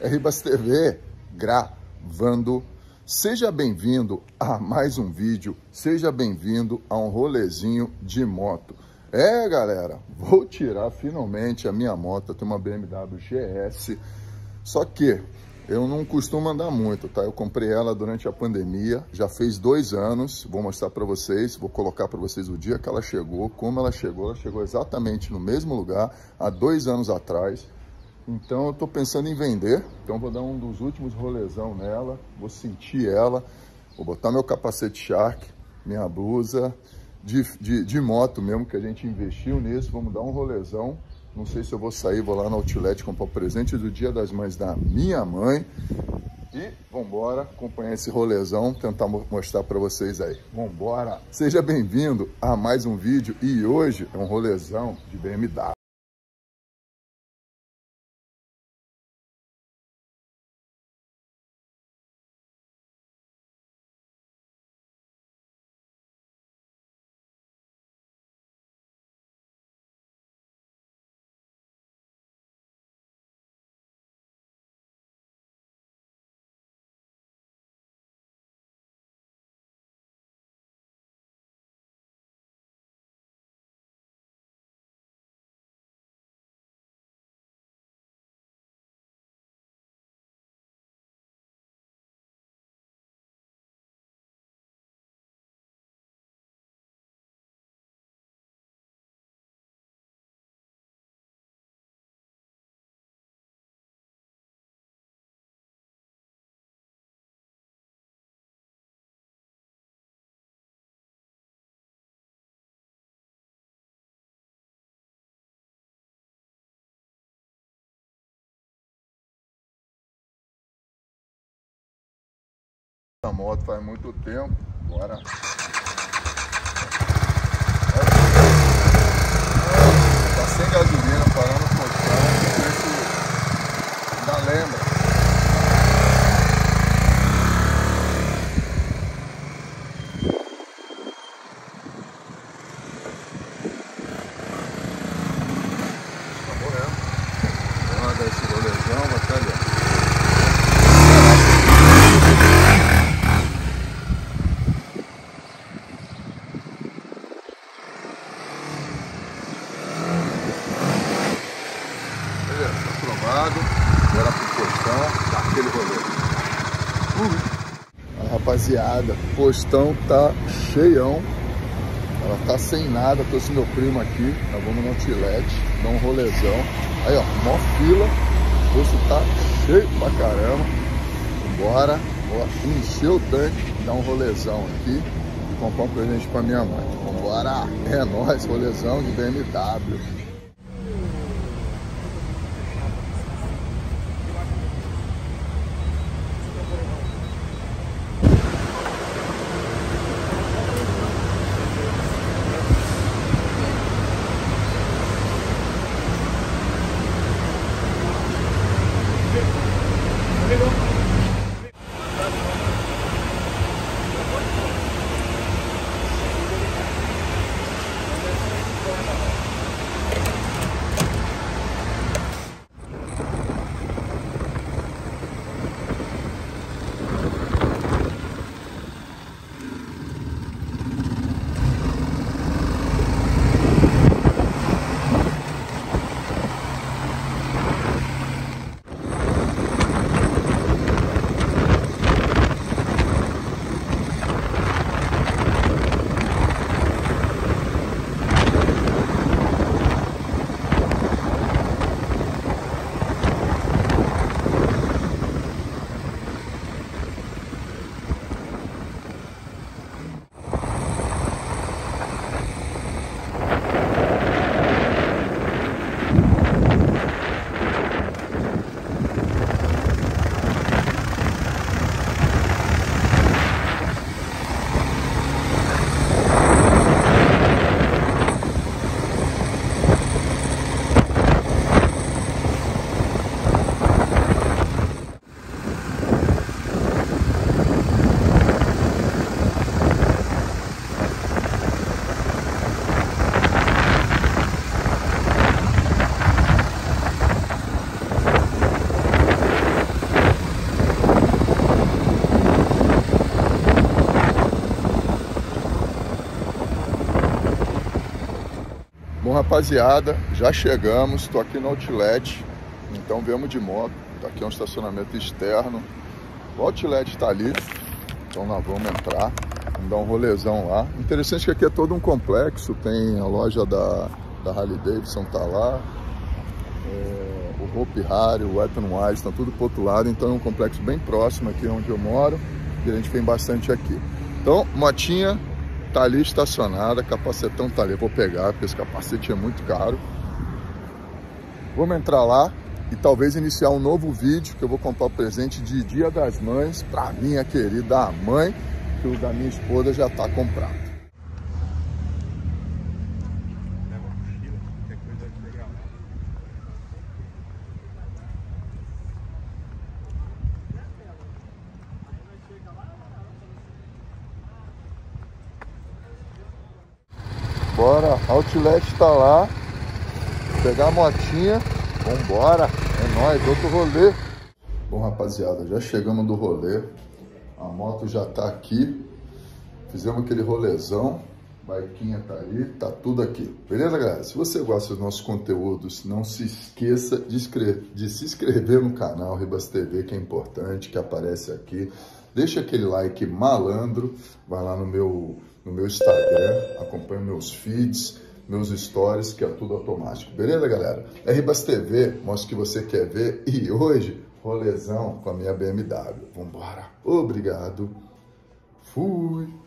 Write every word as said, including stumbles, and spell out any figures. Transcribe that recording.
Ribas T V gravando. Seja bem-vindo a mais um vídeo, seja bem-vindo a um rolezinho de moto. É, galera, vou tirar finalmente a minha moto. Eu tenho uma B M W G S, só que eu não costumo andar muito, tá? Eu comprei ela durante a pandemia, já fez dois anos. Vou mostrar para vocês, vou colocar para vocês o dia que ela chegou, como ela chegou. Ela chegou exatamente no mesmo lugar, há dois anos atrás. Então eu tô pensando em vender, então vou dar um dos últimos rolezão nela, vou sentir ela, vou botar meu capacete Shark, minha blusa de, de, de moto mesmo, que a gente investiu nisso, vamos dar um rolezão. Não sei se eu vou sair, vou lá no Outlet comprar o presente do Dia das Mães da minha mãe. E vambora acompanhar esse rolezão, tentar mostrar para vocês aí. Vambora! Seja bem-vindo a mais um vídeo e hoje é um rolezão de B M W. A moto faz muito tempo, bora. Tá sem gasolina, parando no postão, não sei se ainda lembra. Tá morrendo. Vamos dar esse rolezão, vai estar ali. Agora pro postão, tá aquele rolê. Uhum. A rapaziada, o postão tá cheião. Ela tá sem nada, trouxe meu primo aqui. Nós vamos no Outlet, dar um rolezão. Aí ó, mó fila. O posto tá cheio pra caramba. Bora, ó, encher o tanque, dar um rolezão aqui e comprar um presente pra minha mãe. Vambora, é nóis, rolezão de B M W. Bom, rapaziada, já chegamos, estou aqui no Outlet, então viemos de moto, tá aqui é um estacionamento externo, o Outlet está ali, então nós vamos entrar, vamos dar um rolezão lá. Interessante que aqui é todo um complexo, tem a loja da, da Harley Davidson, tá lá, é, o Hope Harry, o Wet n Wild, estão tudo pro outro lado, então é um complexo bem próximo aqui onde eu moro, e a gente vem bastante aqui. Então, motinha tá ali estacionada, capacetão tá ali, vou pegar, porque esse capacete é muito caro. Vamos entrar lá e talvez iniciar um novo vídeo, que eu vou comprar o presente de Dia das Mães pra minha querida mãe, que o da minha esposa já tá comprado. Bora, Outlet tá lá, vou pegar a motinha, vambora, é nóis, outro rolê. Bom, rapaziada, já chegamos do rolê, a moto já tá aqui, fizemos aquele rolezão, baiquinha tá ali, tá tudo aqui. Beleza, galera? Se você gosta dos nossos conteúdos, não se esqueça de, de se inscrever no canal Ribas T V, que é importante, que aparece aqui. Deixa aquele like malandro, vai lá no meu... no meu Instagram, acompanha meus feeds, meus stories, que é tudo automático. Beleza, galera? É Ribas T V, mostra o que você quer ver. E hoje, rolezão com a minha B M W. Vambora. Obrigado. Fui.